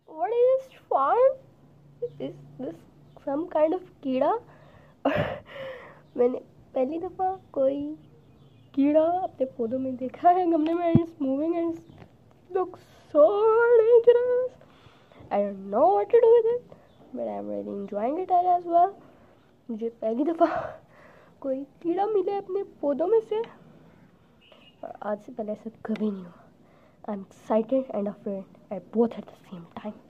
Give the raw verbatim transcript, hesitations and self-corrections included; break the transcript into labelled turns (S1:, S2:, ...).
S1: What is this farm? Is this some kind of कीड़ा? मैंने पहली दफ़ा कोई कीड़ा अपने पौधों में देखा है गमले में. It's moving and it looks so dangerous. I don't know what to do with it, but I'm really enjoying it as well. मुझे पहली दफ़ा कोई कीड़ा मिले अपने पौधों में से, और आज से पहले ऐसा कभी नहीं हुआ. I'm excited and afraid at both at the same time.